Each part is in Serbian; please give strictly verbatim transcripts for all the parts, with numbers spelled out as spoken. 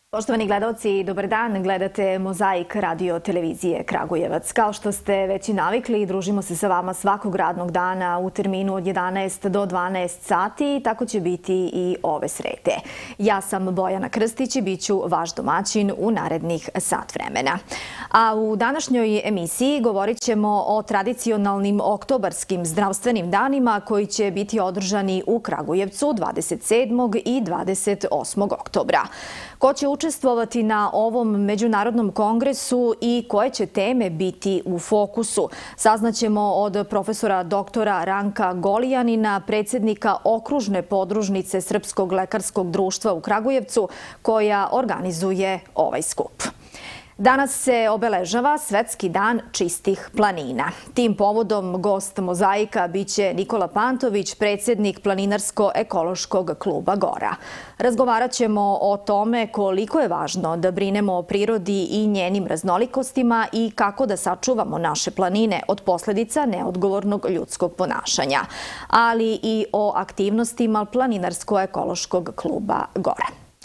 Poštovani gledalci, dobar dan. Gledate Mozaik radio televizije Kragujevac. Kao što ste već i navikli, družimo se sa vama svakog radnog dana u terminu od jedanaest do dvanaest sati. Tako će biti i ove srede. Ja sam Bojana Krstić i bit ću vaš domaćin u narednih sat vremena. A u današnjoj emisiji govorit ćemo o tradicionalnim oktobarskim zdravstvenim danima koji će biti održani u Kragujevcu dvadeset sedmog i dvadeset osmog oktobra. Ko će učestvovati na ovom međunarodnom kongresu i koje će teme biti u fokusu? Saznaćemo od profesora doktora Ranka Golijanina, predsjednika okružne podružnice Srpskog lekarskog društva u Kragujevcu, koja organizuje ovaj skup. Danas se obeležava Svetski dan čistih planina. Tim povodom gost Mozaika biće Nikola Pantović, predsjednik Planinarsko-ekološkog kluba Gora. Razgovarat ćemo o tome koliko je važno da brinemo o prirodi i njenim raznolikostima i kako da sačuvamo naše planine od posljedica neodgovornog ljudskog ponašanja, ali i o aktivnostima Planinarsko-ekološkog kluba Gora.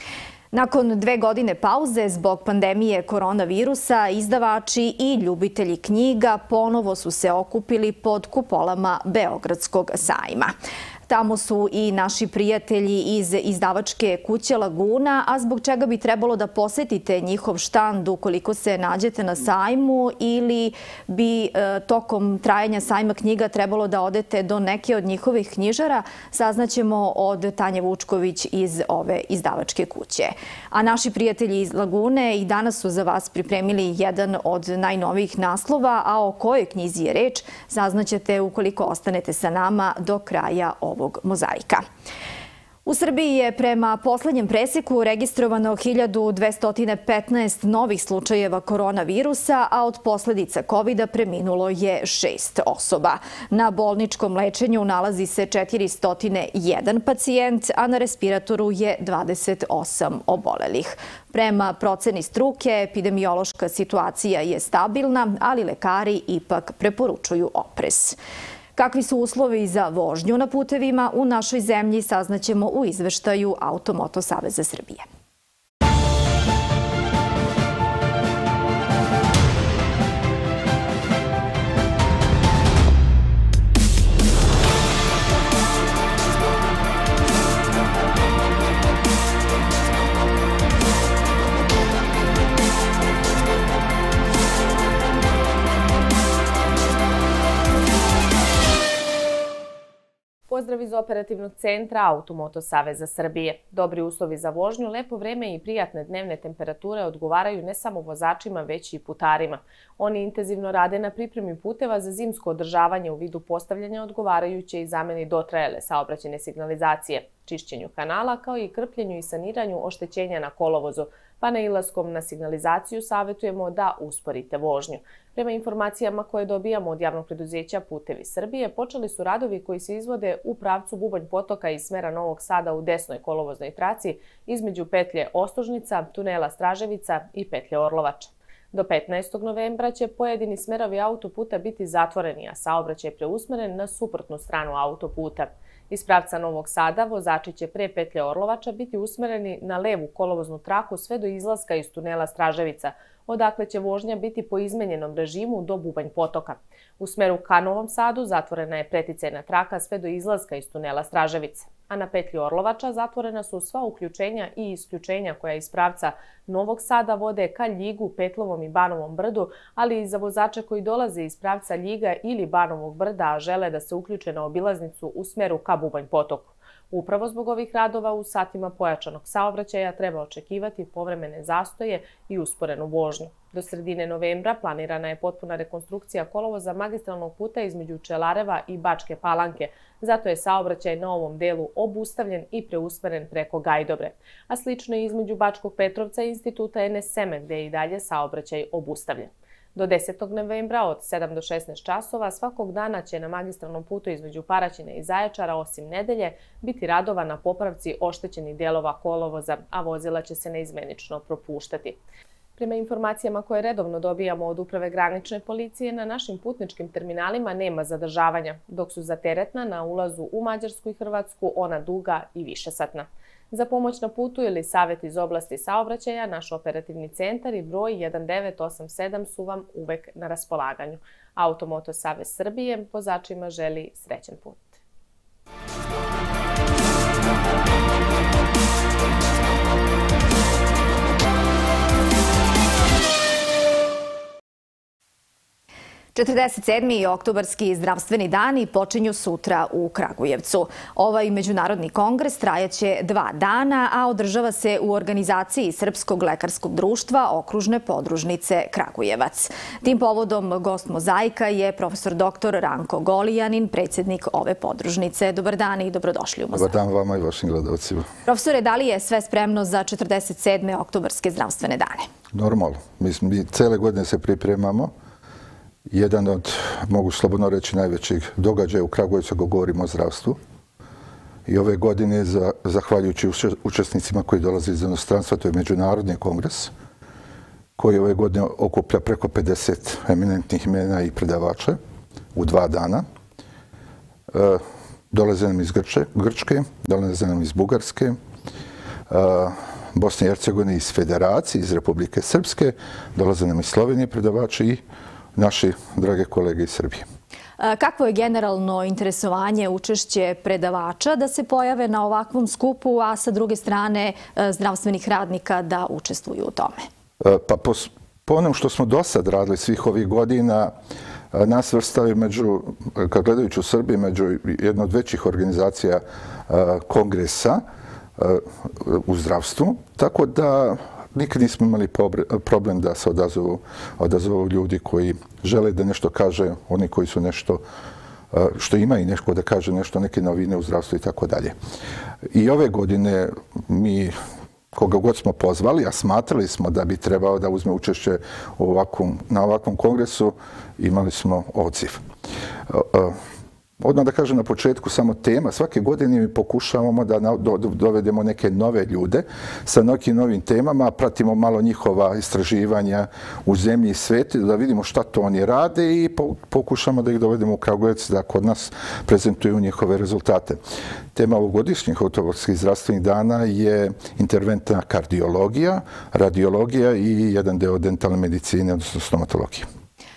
Nakon dve godine pauze zbog pandemije koronavirusa, izdavači i ljubitelji knjiga ponovo su se okupili pod kupolama Beogradskog sajma. Tamo su i naši prijatelji iz izdavačke kuće Laguna, a zbog čega bi trebalo da posetite njihov štand ukoliko se nađete na sajmu ili bi e, tokom trajanja sajma knjiga trebalo da odete do neke od njihovih knjižara, saznaćemo od Tanje Vučković iz ove izdavačke kuće. A naši prijatelji iz Lagune i danas su za vas pripremili jedan od najnovijih naslova, a o kojoj knjizi je reč saznaćete ukoliko ostanete sa nama do kraja ovog Mozaika. U Srbiji je prema poslednjem preseku registrovano hiljadu dvesta petnaest novih slučajeva koronavirusa, a od posljedica kovida preminulo je šest osoba. Na bolničkom lečenju nalazi se četiristo jedan pacijent, a na respiratoru je dvadeset osam obolelih. Prema proceni struke, epidemiološka situacija je stabilna, ali lekari ipak preporučuju oprez. Kakvi su uslovi za vožnju na putevima u našoj zemlji saznaćemo u izveštaju Automoto Saveza Srbije. Pozdrav iz operativnog centra Automoto Saveza Srbije. Dobri uslovi za vožnju, lepo vreme i prijatne dnevne temperature odgovaraju ne samo vozačima, već i putarima. Oni intenzivno rade na pripremi puteva za zimsko održavanje u vidu postavljanja odgovarajuće i zameni dotrajale saobraćajne signalizacije, čišćenju kanala, kao i krpljenju i saniranju oštećenja na kolovozu, pa nailaskom na signalizaciju savjetujemo da usporite vožnju. Prema informacijama koje dobijamo od javnog preduzeća Putevi Srbije, počeli su radovi koji se izvode u pravcu Bubanj potoka iz smera Novog Sada u desnoj kolovoznoj traci između petlje Ostožnica, tunela Straževica i petlje Orlovača. Do petnaestog novembra će pojedini smerovi autoputa biti zatvoreni, a saobraćaj preusmeren na suprotnu stranu autoputa. Iz pravca Novog Sada vozači će pre petlje Orlovača biti usmereni na levu kolovoznu traku sve do izlaska iz tunela Straževica, odakle će vožnja biti po izmenjenom režimu do Bubanj potoka. U smeru ka Novom Sadu zatvorena je preticajna traka sve do izlaska iz tunela Straževica, a na petlji Orlovača zatvorena su sva uključenja i isključenja koja iz pravca Novog Sada vode ka Ljigu, Petlovom i Banovom brdu, ali i za vozače koji dolaze iz pravca Ljiga ili Banovog brda, a žele da se uključe na obilaznicu u smeru ka Bubanj potoku. Upravo zbog ovih radova u satima pojačanog saobraćaja treba očekivati povremene zastoje i usporenu vožnju. Do sredine novembra planirana je potpuna rekonstrukcija kolovoza magistralnog puta između Čelareva i Bačke Palanke, zato je saobraćaj na ovom delu obustavljen i preusmeren preko Gajdobre, a slično je između Bačkog Petrovca i Instituta Ene Seme, gde je i dalje saobraćaj obustavljen. Do desetog novembra od sedam do šesnaest časova svakog dana će na magistralnom putu između Paraćina i Zaječara, osim nedelje, biti radova na popravci oštećenih dijelova kolovoza, a vozila će se neizmenično propuštati. Prema informacijama koje redovno dobijamo od Uprave granične policije, na našim putničkim terminalima nema zadržavanja, dok su za teretna na ulazu u Mađarsku i Hrvatsku ona duga i višesatna. Za pomoć na putu ili savjet iz oblasti saobraćaja, naš operativni centar i broj jedan devet osam sedam su vam uvek na raspolaganju. Automoto Savez Srbije vozačima želi srećan put. četrdeset sedmi oktobarski zdravstveni dani počinju sutra u Kragujevcu. Ovaj međunarodni kongres trajaće dva dana, a održava se u organizaciji Srpskog lekarskog društva okružne podružnice Kragujevac. Tim povodom gost Mozaika je profesor doktor Ranko Golijanin, predsjednik ove podružnice. Dobar dan i dobrodošli u Mozaik. Dobar dan vama i vašim gledalcima. Profesore, da li je sve spremno za četrdeset sedme oktobarske zdravstvene dane? Normalno. Mi cele godine se pripremamo. Jedan od, mogu slobodno reći, najvećih događaja u Kragujevcu ako govorimo o zdravstvu. I ove godine, zahvaljujući učesnicima koji dolaze iz inostranstva, to je Međunarodni kongres, koji ove godine okuplja preko pedeset eminentnih imena i predavača u dva dana. Dolaze nam iz Grčke, dolaze nam iz Bugarske, Bosne i Hercegovine, iz Federacije, iz Republike Srpske, dolaze nam iz Slovenije predavači i naši drage kolege iz Srbije. Kakvo je generalno interesovanje, učešće predavača da se pojave na ovakvom skupu, a sa druge strane zdravstvenih radnika da učestvuju u tome? Pa po onom što smo do sad radili svih ovih godina, nas vrstavaju među, kad gledajući u Srbiji, među jednu od većih organizacija kongresa u zdravstvu, tako da nikad nismo imali problem da se odazovu, odazovu ljudi koji žele da nešto kaže, oni koji su nešto, što ima i nešto da kaže nešto, neke novine u zdravstvu i tako dalje. I ove godine mi, koga god smo pozvali, a smatrali smo da bi trebao da uzme učešće u ovakvom, na ovakvom kongresu, imali smo odziv. Odmah da kažem na početku samo tema. Svake godine mi pokušavamo da dovedemo neke nove ljude sa nekim novim temama, pratimo malo njihova istraživanja u zemlji i svijetu, da vidimo šta to oni rade i pokušamo da ih dovedemo u Kragujevac da kod nas prezentuju njihove rezultate. Tema ovogodišnjih oktobarskih zdravstvenih dana je interventna kardiologija, radiologija i jedan deo dentalne medicine, odnosno stomatologije.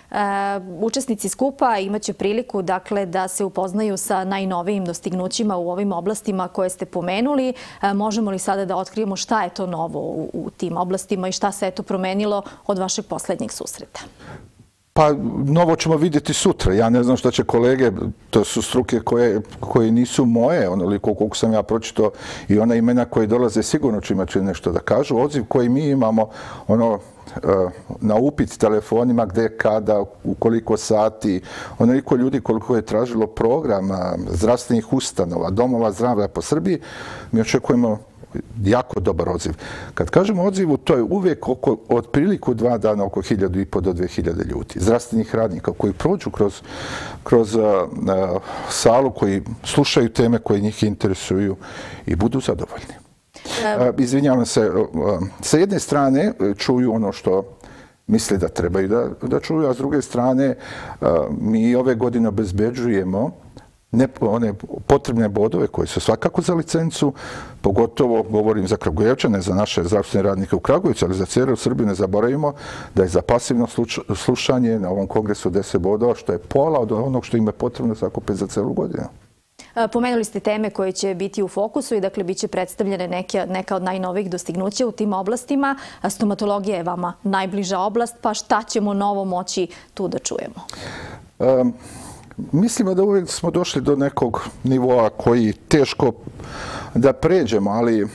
Učesnici skupa imaće priliku dakle, da se upoznaju sa najnovijim dostignućima u ovim oblastima koje ste pomenuli. Možemo li sada da otkrijemo šta je to novo u, u tim oblastima i šta se je to promenilo od vašeg posljednjeg susreta? Pa, novo ćemo vidjeti sutra. Ja ne znam šta će kolege, to su struke koje, koje nisu moje, onoliko koliko sam ja pročitao i ona imena koje dolaze sigurno će imati nešto da kažu. Odziv koji mi imamo, ono, na upit telefonima gde, kada, u koliko sati, onoliko ljudi koliko je tražilo programa zdravstvenih ustanova, domova zdravlja po Srbiji, mi očekujemo jako dobar odziv. Kad kažemo odzivu, to je uvijek oko, od priliku dva dana oko hiljadu i po do dve hiljade ljudi. Zdravstvenih radnika koji prođu kroz, kroz uh, uh, salu, koji slušaju teme koje njih interesuju i budu zadovoljni. Uh, izvinjavam se, uh, sa jedne strane čuju ono što misle da trebaju da, da čuju, a s druge strane uh, mi ove godine obezbeđujemo ne one potrebne bodove koji su svakako za licencu, pogotovo govorim za Kragujevčane, za naše zdravstvene radnike u Kragujevcu, ali za cijelu Srbiju ne zaboravimo da je za pasivno slušanje na ovom kongresu deset bodova, što je pola od onog što im je potrebno sakupiti za celu godinu. Pomenuli ste teme koje će biti u fokusu i dakle bit će predstavljene neke, neka od najnovijih dostignuća u tim oblastima. Stomatologija je vama najbliža oblast, pa šta ćemo novo moći tu da čujemo? Um, Mislimo da uvijek smo došli do nekog nivoa koji teško da pređemo, ali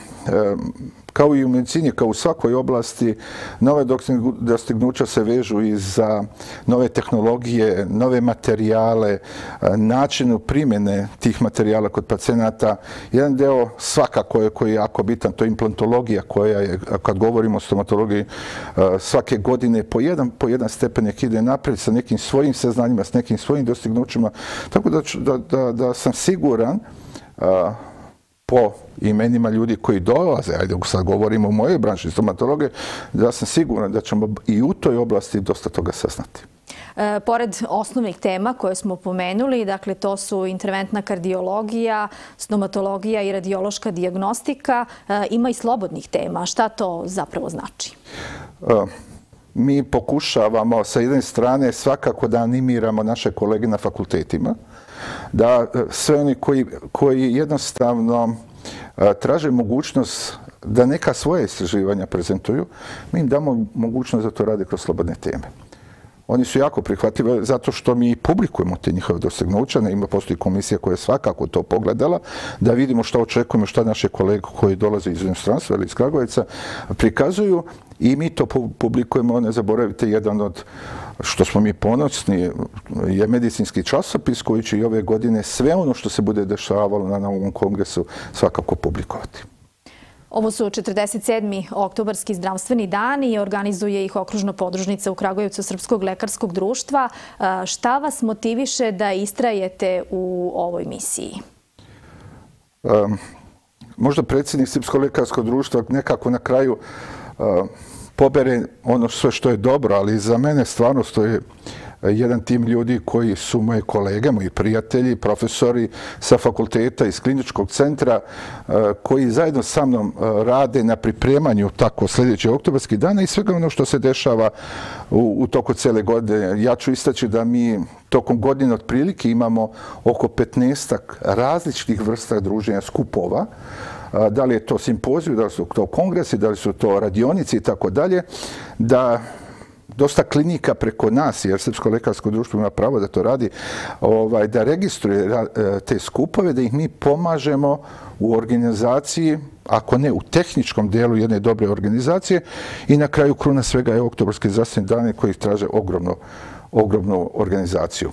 kao i u medicini, kao u svakoj oblasti, nove dostignuća se vežu i za nove tehnologije, nove materijale, načinu primjene tih materijala kod pacijenata. Jedan deo svakako je koji je jako bitan, to je implantologija koja je, kad govorimo o stomatologiji, svake godine po jedan, po jedan stepenik ide naprijed sa nekim svojim saznanjima, s nekim svojim dostignućima. Tako da, da, da, da sam siguran po imenima ljudi koji dolaze, ajde sad govorimo o mojoj branši stomatologije, da sam siguran da ćemo i u toj oblasti dosta toga saznati. Pored osnovnih tema koje smo pomenuli, dakle to su interventna kardiologija, stomatologija i radiološka dijagnostika, ima i slobodnih tema. Šta to zapravo znači? Mi pokušavamo sa jedne strane svakako da animiramo naše kolege na fakultetima, da sve oni koji, koji jednostavno traže mogućnost da neka svoja istraživanja prezentuju, mi im damo mogućnost da to rade kroz slobodne teme. Oni su jako prihvatljivi zato što mi publikujemo te njihove dostignuća. Ima postoji komisija koja je svakako to pogledala, da vidimo što očekujemo, što naše kolege koji dolaze iz inostranstva ili iz Kragujevca prikazuju i mi to publikujemo. Ne zaboravite, jedan od što smo mi ponosni je medicinski časopis koji će i ove godine sve ono što se bude dešavalo na ovom kongresu svakako publikovati. Ovo su četrdeset sedmi oktobarski zdravstveni dani i organizuje ih okružna podružnica u Kragujevcu Srpskog lekarskog društva. Šta vas motiviše da istrajete u ovoj misiji? Um, možda predsjednik Srpskog lekarskog društva nekako na kraju uh, pobere ono sve što je dobro, ali za mene stvarno stoji jedan tim ljudi koji su moje kolege, moji prijatelji, profesori sa fakulteta iz kliničkog centra, koji zajedno sa mnom rade na pripremanju tako sljedećeg oktobarskih dana i svega ono što se dešava u, u toku cele godine. Ja ću istaći da mi tokom godine otprilike imamo oko petnaestak različitih vrsta druženja skupova. Da li je to simpoziju, da li su to kongresi, da li su to radionici i tako dalje, da dosta klinika preko nas, jer Srpsko lekarsko društvo ima pravo da to radi, ovaj, da registruje te skupove, da ih mi pomažemo u organizaciji, ako ne u tehničkom dijelu jedne dobre organizacije, i na kraju kruna svega je oktobarski zdravstveni dani koji traže ogromno ogromnu organizaciju.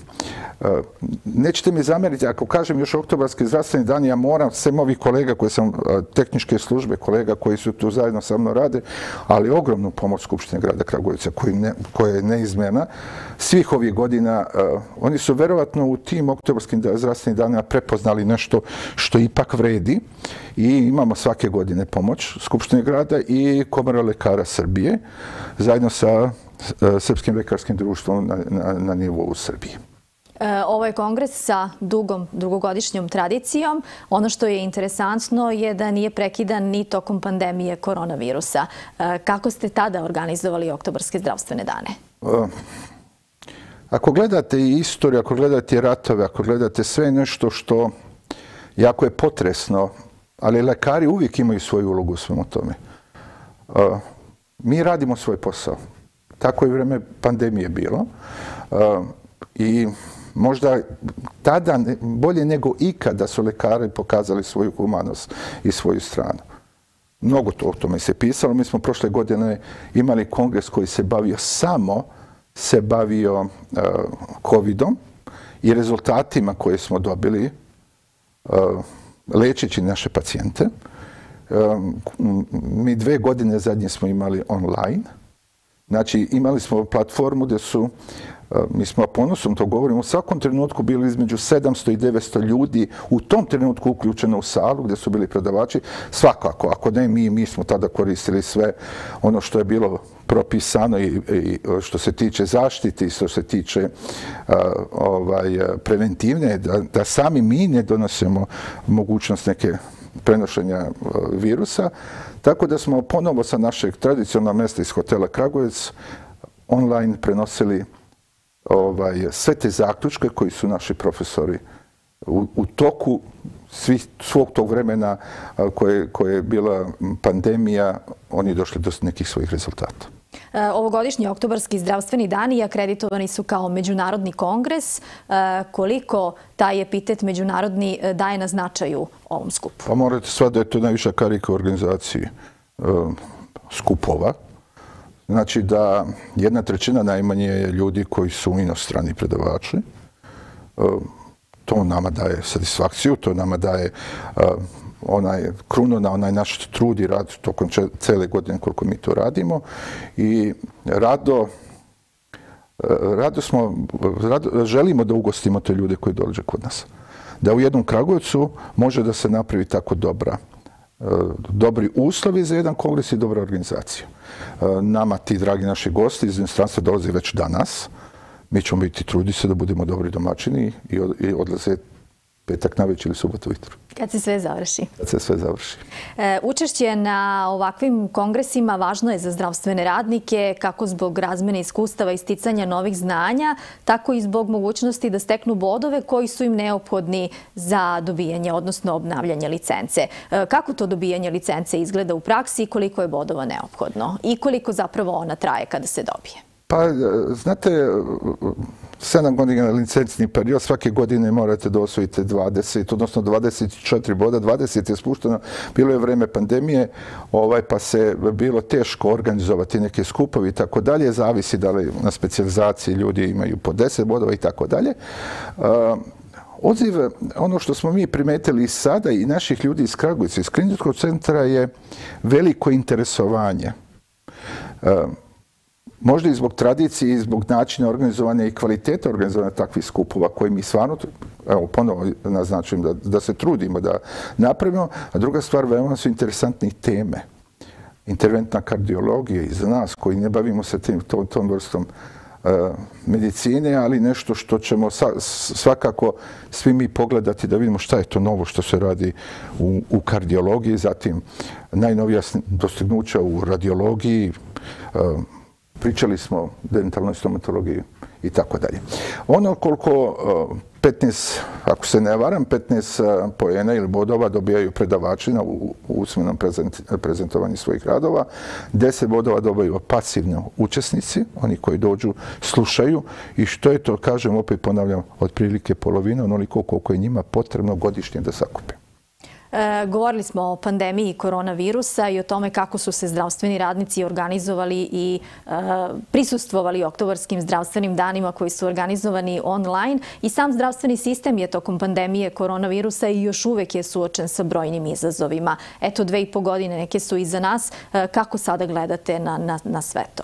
Nećete mi zamjeriti, ako kažem još oktobarski zdravstveni dan, ja moram, sem ovih kolega koji sam, tehničke službe, kolega koji su tu zajedno sa mnom rade, ali ogromnu pomoć Skupštine grada Kragujevca koja je neizmjerna. Svih ovih godina, oni su verovatno u tim oktobarskim zdravstvenim danima prepoznali nešto što ipak vredi i imamo svake godine pomoć Skupštine grada i Komora lekara Srbije zajedno sa Srpskim lekarskim društvom na, na, na nivou Srbije. Ovo je kongres sa dugom, dugogodišnjom tradicijom. Ono što je interesantno je da nije prekidan ni tokom pandemije koronavirusa. Kako ste tada organizovali oktobarske zdravstvene dane? Ako gledate istoriju, ako gledate ratove, ako gledate sve nešto što jako je potresno, ali lekari uvijek imaju svoju ulogu u svemu tome. Mi radimo svoj posao. Tako je vreme pandemije bilo. I možda tada bolje nego ikada su lekari pokazali svoju humanost i svoju stranu. Mnogo to o tome se pisalo. Mi smo prošle godine imali kongres koji se bavio samo se bavio covidom i rezultatima koje smo dobili lečeći naše pacijente. Mi dve godine zadnje smo imali online. Znači, imali smo platformu gdje su, mi smo ponosom to govorimo, u svakom trenutku bili između sedamsto i devetsto ljudi u tom trenutku uključeno u salu gdje su bili predavači. Svakako, ako ne mi, mi smo tada koristili sve ono što je bilo propisano i, i što se tiče zaštite i što se tiče uh, ovaj, preventivne, da, da sami mi ne donosimo mogućnost neke prenošenja virusa. Tako da smo ponovo sa našeg tradicionalnog mjesta iz hotela Kragujevac online prenosili ovaj, sve te zaključke koji su naši profesori u, u toku svih, svog tog vremena koje, koje je bila pandemija, oni došli do nekih svojih rezultata. Ovogodišnji oktobarski zdravstveni dani akreditovani su kao međunarodni kongres. Koliko taj epitet međunarodni daje na značaju ovom skupu? Pa morate sva da je to najviša karika u organizaciji skupova. Znači da jedna trećina najmanje je ljudi koji su inostrani predavači. To nama daje satisfakciju, to nama daje onaj kruno na onaj naš trud i rad tokom cele godine koliko mi to radimo. I rado, rado smo, rado, želimo da ugostimo te ljude koji dođe kod nas. Da u jednom Kragujevcu može da se napravi tako dobra, dobri uslovi za jedan kongres i dobra organizacija. Nama ti, dragi naši gosti iz inostranstva, dolaze već danas. mi ćemo biti trudi se da budemo dobri domaćini i odlaze petak na večer ili subotu ujutro. Kad se sve završi. Kad se sve završi. E, učešće na ovakvim kongresima važno je za zdravstvene radnike, kako zbog razmene iskustava i sticanja novih znanja, tako i zbog mogućnosti da steknu bodove koji su im neophodni za dobijanje, odnosno obnavljanje licence. E, kako to dobijanje licence izgleda u praksi i koliko je bodova neophodno? I koliko zapravo ona traje kada se dobije? Pa, znate, sedam godina licencni period, svake godine morate da osvojite dvadeset, odnosno dvadeset četiri boda, dvadeset je spušteno, bilo je vreme pandemije, ovaj, pa se bilo teško organizovati neke skupovi i tako dalje, zavisi da li na specijalizaciji ljudi imaju po deset bodova i tako dalje. Odziv, ono što smo mi primetili i sada i naših ljudi iz Kragujevca, iz kliničkog centra je veliko interesovanje. Možda i zbog tradicije i zbog načina organizovanja i kvaliteta organizovanja takvih skupova koji mi stvarno, evo, ponovo naznačujem da, da se trudimo da napravimo. A druga stvar, veoma su interesantne teme. Interventna kardiologija i za nas koji ne bavimo se tim, tom, tom vrstom uh, medicine, ali nešto što ćemo sa, svakako svi mi pogledati da vidimo šta je to novo što se radi u, u kardiologiji, zatim najnovija dostignuća u radiologiji, uh, pričali smo o dentalnoj stomatologiji i tako dalje. Ono koliko petnaest, ako se ne varam, petnaest poena ili bodova dobijaju predavači u usmenom prezentovanju svojih radova, deset bodova dobiju pasivno učesnici, oni koji dođu, slušaju i što je to, kažem, opet ponavljam, otprilike polovina, onoliko koliko je njima potrebno godišnje da sakupe. E, govorili smo o pandemiji koronavirusa i o tome kako su se zdravstveni radnici organizovali i e, prisustvovali oktobarskim zdravstvenim danima koji su organizovani online. I sam zdravstveni sistem je tokom pandemije koronavirusa i još uvek je suočen sa brojnim izazovima. Eto, dve i po godine neke su iza nas. E, kako sada gledate na, na, na sve to?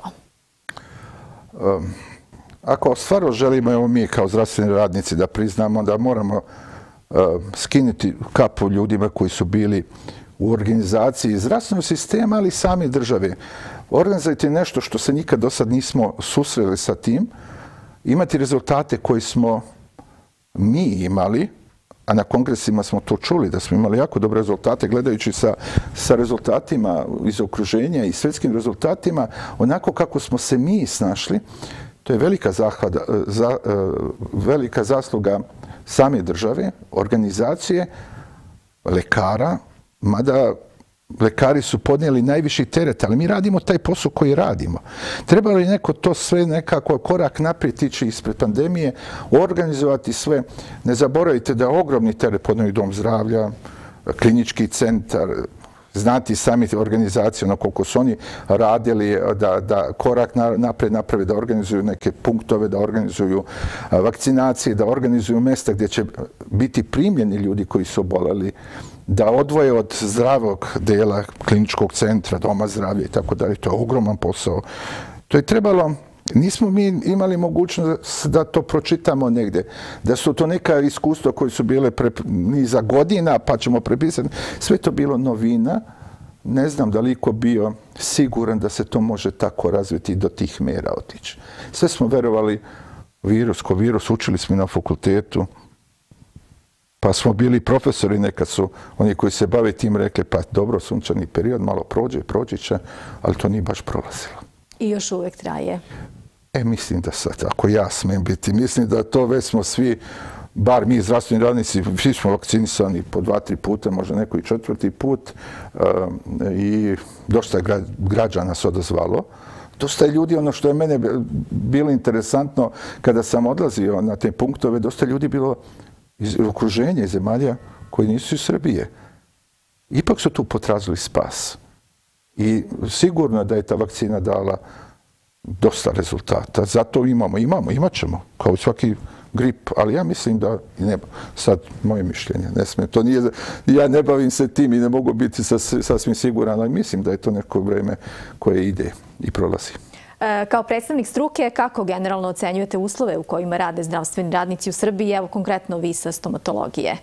Um, ako stvarno želimo, evo mi kao zdravstveni radnici da priznamo da moramo skinuti kapu ljudima koji su bili u organizaciji zdravstvenog sistema, ali i same države. Organizujete nešto što se nikad do sad nismo susreli sa tim, imati rezultate koji smo mi imali, a na kongresima smo to čuli, da smo imali jako dobre rezultate, gledajući sa, sa rezultatima iz okruženja i svjetskim rezultatima, onako kako smo se mi snašli, to je velika, zahvada, za, velika zasluga same države, organizacije, lekara, mada lekari su podnijeli najviši teret, ali mi radimo taj posao koji radimo. Treba li neko to sve nekako korak naprijed ići ispred pandemije, organizovati sve? Ne zaboravite da je ogromni teret podnijeli dom zdravlja, klinički centar, znati sami organizacije, ono koliko su oni radili da, da korak napred naprave, da organizuju neke punktove, da organizuju vakcinacije, da organizuju mjesta gdje će biti primljeni ljudi koji su oboleli, da odvoje od zdravog dela kliničkog centra, doma zdravlja i tako dalje. To je ogroman posao. To je trebalo... Nismo mi imali mogućnost da to pročitamo negdje, da su to neka iskustva koji su bile pre niza godina, pa ćemo prepisati. Sve to bilo novina. Ne znam da li ko bio siguran da se to može tako razviti i do tih mjera otići. Sve smo verovali virus ko virus, učili smo na fakultetu, pa smo bili profesori, nekad su oni koji se bave tim rekli, pa dobro, sunčani period, malo prođe, prođi će, ali to nije baš prolazilo. I još uvijek traje. E, mislim da sad, ako ja smem biti, mislim da to već smo svi, bar mi zdravstveni radnici, svi smo vakcinisani po dva, tri puta, možda neko i četvrti put i dosta građana se odazvalo. Dosta je ljudi, ono što je mene bilo interesantno kada sam odlazio na te punktove, dosta ljudi bilo iz okruženja, iz zemalja koji nisu iz Srbije. Ipak su tu potražili spas. I sigurno da je ta vakcina dala dosta rezultata. Zato imamo, imamo, imat ćemo, kao i svaki grip, ali ja mislim da, ne, sad moje mišljenje, ne smije, to nije, ja ne bavim se tim i ne mogu biti sasvim siguran, ali mislim da je to neko vrijeme koje ide i prolazi. E, kao predstavnik struke, kako generalno ocenjujete uslove u kojima rade zdravstveni radnici u Srbiji, evo konkretno vi sa stomatologije?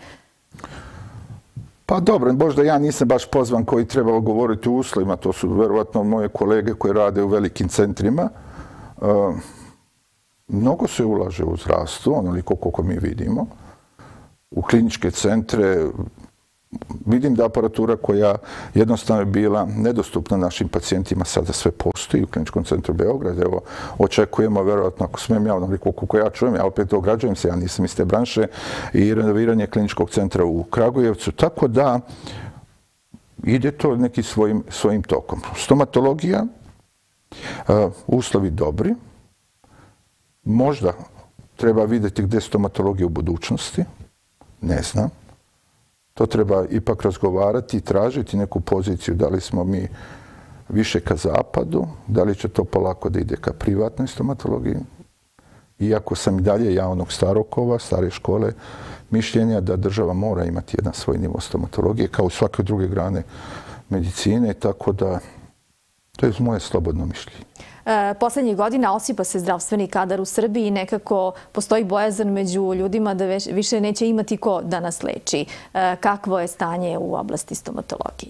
Pa dobro, možda ja nisam baš pozvan koji trebao govoriti o uslovima, to su verovatno moje kolege koji rade u velikim centrima. mnogo se ulaže u zdravstvo, onoliko koliko mi vidimo, u kliničke centre. Vidim da aparatura koja jednostavno je bila nedostupna našim pacijentima sada sve postoji u Kliničkom centru Beograd. Evo, očekujemo, verovatno, ako smijem ja, onoliko koliko ja čujem, ja opet ograđujem se, ja nisam iz te branše, i renoviranje Kliničkog centra u Kragujevcu. Tako da ide to neki svojim, svojim tokom. Stomatologija, uslovi dobri. Možda treba vidjeti gdje je stomatologija u budućnosti. Ne znam. To treba ipak razgovarati i tražiti neku poziciju. Da li smo mi više ka zapadu, da li će to polako da ide ka privatnoj stomatologiji. Iako sam i dalje ja onog starokova, stare škole, mišljenja da država mora imati jedan svoj nivo stomatologije, kao u svake druge grane medicine, tako da to je moje slobodno mišljenje. Poslednjih godina osipa se zdravstveni kadar u Srbiji i nekako postoji bojazan među ljudima da više neće imati ko da nas leči. Kakvo je stanje u oblasti stomatologije?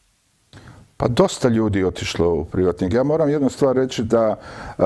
Pa dosta ljudi je otišlo u privatnik. Ja moram jednu stvar reći da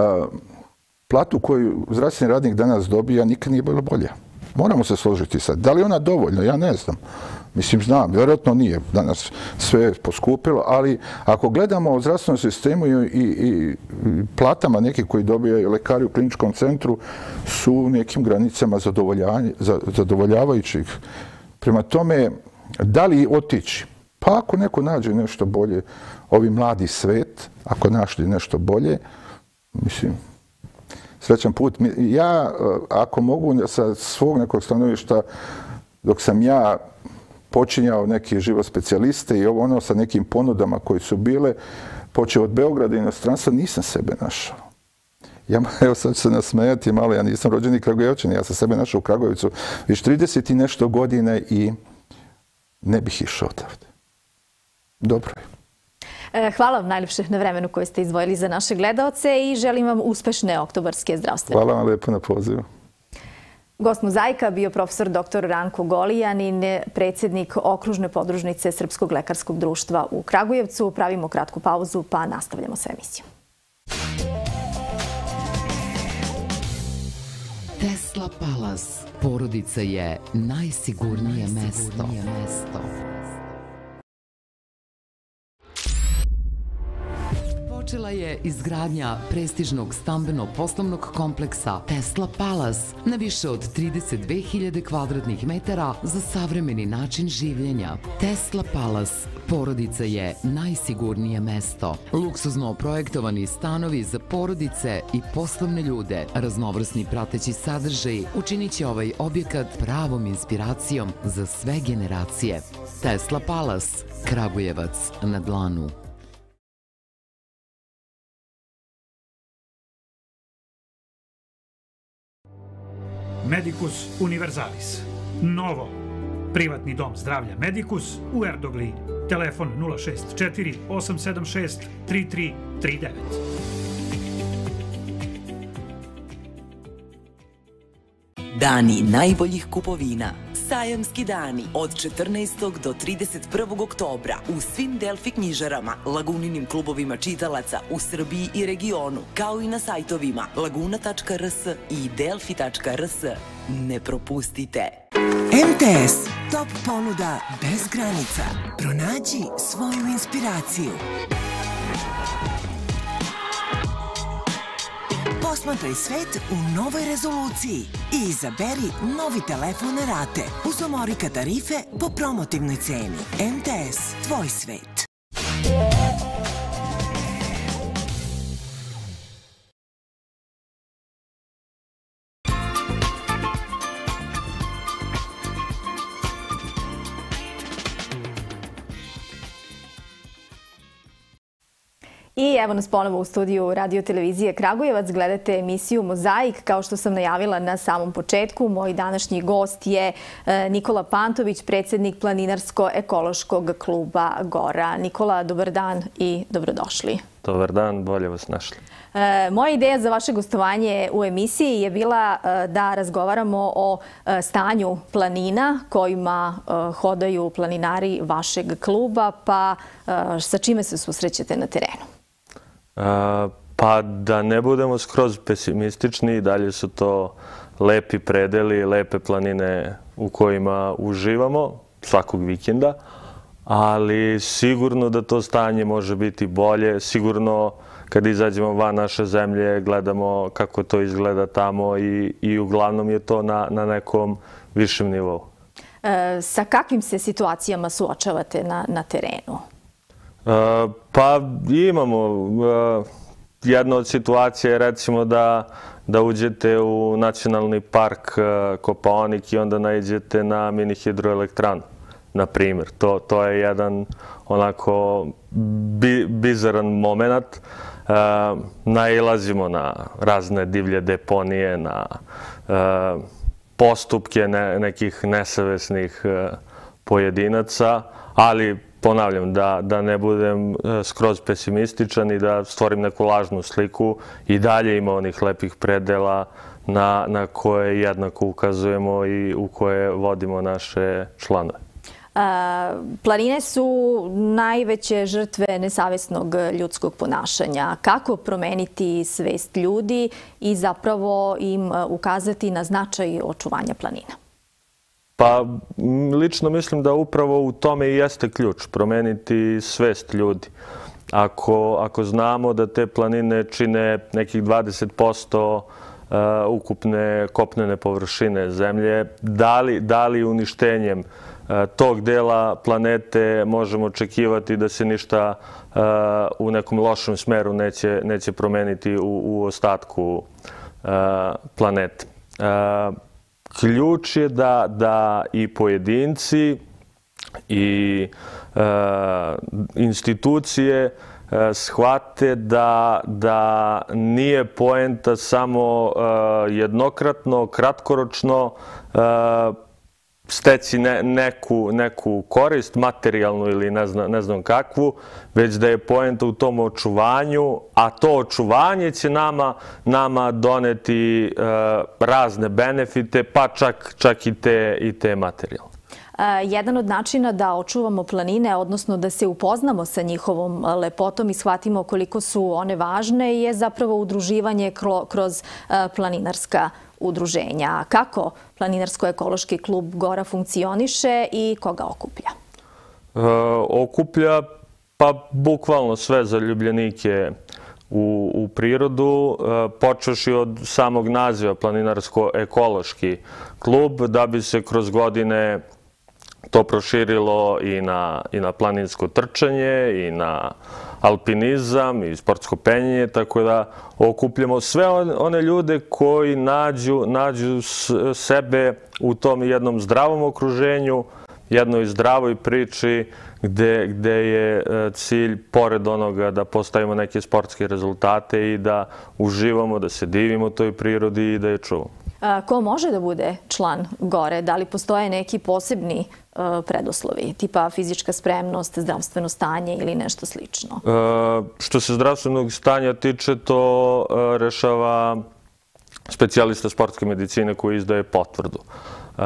platu koju zdravstveni radnik danas dobija nikad nije bilo bolja. Moramo se složiti sad. Da li ona dovoljno? Ja ne znam. Mislim, znam, vjerojatno nije. Danas sve je poskupilo, ali ako gledamo o zdravstvenom sistemu i, i, i platama neki koji dobijaju lekari u kliničkom centru su u nekim granicama zadovoljavajućih. Prema tome, da li otići? Pa ako neko nađe nešto bolje, ovi mladi svet, ako našli nešto bolje, mislim, srećan put. Ja, ako mogu sa svog nekog stanovišta, dok sam ja počinjao neke živo specijaliste i ovo ono sa nekim ponudama koji su bile, počeo od Beograda i inostranstva, nisam sebe našao. Ja, evo sad ću se nasmejati malo, ja nisam rođeni Kragujevčan, ja sam sebe našao u Kragujevcu već trideset i nešto godine i ne bih išao odavde. Dobro je. Hvala vam najljepše na vremenu koje ste izdvojili za naše gledaoce i želim vam uspešne oktobarske zdravstvene. Hvala vam lepo na pozivu. Gost Mozaika bio profesor doktor Ranko Golijanin, predsjednik okružne podružnice Srpskog lekarskog društva u Kragujevcu. Pravimo kratku pauzu pa nastavljamo sa emisijom. Tesla Palace. Porodica je najsigurnije mesto. Počela je izgradnja prestižnog stambeno-poslovnog kompleksa Tesla Palace na više od trideset dve hiljade kvadratnih metara za savremeni način življenja. Tesla Palace. Porodica je najsigurnije mesto. Luksuzno projektovani stanovi za porodice i poslovne ljude, raznovrsni prateći sadržaj učinit će ovaj objekat pravom inspiracijom za sve generacije. Tesla Palace. Kragujevac na dlanu. Medicus Universalis. Novo. Privatni dom zdravlja Medicus u Erdoglini. Telefon nula šest četiri osam sedam šest tri tri tri devet. Dani najboljih kupovina. Sajamski dani od četrnaestog do trideset prvog oktobra u svim Delfi knjižarama, Laguninim klubovima čitalaca u Srbiji i regionu, kao i na sajtovima laguna tačka rs i delfi tačka rs. Ne propustite! M T S. Top ponuda bez granica. Pronađi svoju inspiraciju. Posmatraj svet u novoj rezoluciji i izaberi novi telefon na rate uz Omorika tarife po promotivnoj ceni. M T S. Tvoj svet. I evo nas ponovo u studiju Radio Televizije Kragujevac. Gledate emisiju Mozaik. Kao što sam najavila na samom početku, moj današnji gost je Nikola Pantović, predsjednik Planinarsko-ekološkog kluba Gora. Nikola, dobar dan i dobrodošli. Dobar dan, bolje vas našli. Moja ideja za vaše gostovanje u emisiji je bila da razgovaramo o stanju planina kojima hodaju planinari vašeg kluba, pa sa čime se susrećete na terenu? Pa da ne budemo skroz pesimistični, i dalje su to lepi predeli, lepe planine u kojima uživamo svakog vikenda, ali sigurno da to stanje može biti bolje. Sigurno kad izađemo van naše zemlje gledamo kako to izgleda tamo i, i uglavnom je to na, na nekom višem nivou. E, sa kakvim se situacijama suočavate na, na terenu? E, pa imamo. E, jedna od situacija je recimo da, da uđete u nacionalni park e, Kopaonik i onda naiđete na mini hidroelektranu, na primjer. To, to je jedan onako bi, bizaran moment. E, nailazimo na razne divlje deponije, na e, postupke ne, nekih nesavesnih e, pojedinaca, ali ponavljam da, da ne budem skroz pesimističan i da stvorim neku lažnu sliku. I dalje ima onih lepih predela na, na koje jednako ukazujemo i u koje vodimo naše članove. Planine su najveće žrtve nesavesnog ljudskog ponašanja. Kako promeniti svest ljudi i zapravo im ukazati na značaj očuvanja planina? Pa lično mislim da upravo u tome i jeste ključ, promeniti svest ljudi. Ako, ako znamo da te planine čine nekih dvadeset posto uh, ukupne kopnene površine zemlje, da li, da li uništenjem uh, tog dela planete možemo očekivati da se ništa uh, u nekom lošem smeru neće, neće promeniti u, u ostatku uh, planete. Uh, Ključ je da, da i pojedinci i e, institucije e, shvate da, da nije poenta samo e, jednokratno, kratkoročno e, steći ne, neku, neku korist, materijalnu ili ne znam, ne znam kakvu, već da je poenta u tom očuvanju, a to očuvanje će nama, nama doneti e, razne benefite, pa čak, čak i te, i te materijalne. Jedan od načina da očuvamo planine, odnosno da se upoznamo sa njihovom lepotom i shvatimo koliko su one važne, je zapravo udruživanje kroz planinarska udruženja. Kako Planinarsko-ekološki klub Gora funkcioniše i koga okuplja? E, okuplja pa bukvalno sve zaljubljenike u, u prirodu, e, počevši od samog naziva Planinarsko-ekološki klub, da bi se kroz godine to proširilo i na, i na planinsko trčanje, i na alpinizam, i sportsko penjenje, tako da okupljamo sve one ljude koji nađu, nađu sebe u tom jednom zdravom okruženju, jednoj zdravoj priči gde, gde je cilj, pored onoga da postavimo neke sportske rezultate i da uživamo, da se divimo toj prirodi i da je čuvamo. Ko može da bude član Gore? Da li postoje neki posebni preduslovi, tipa fizička spremnost, zdravstveno stanje ili nešto slično? E, što se zdravstvenog stanja tiče, to e, rešava specijalista sportske medicine koji izdaje potvrdu. E,